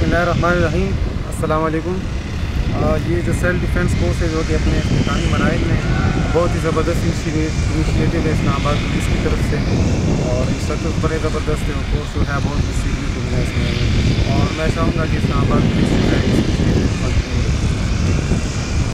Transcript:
बिस्मिल्लाहिर्रहमानिर्रहीम। अस्सलाम वालेकुम। ये जो सेल्फ़ डिफेंस कोर्स है जो कि अपने इफ्तितामी मराहिल में बहुत ही ज़बरदस्त इनिशिएटिव है इस्लामाबाद पुलिस की तरफ से, और इंस्ट्रक्टर्स बड़े ज़बरदस्त हैं। कोर्स जो है बहुत कुछ सीखने को मिला इसमें, और मैं चाहूँगा कि इस्लामाबाद पुलिस जो है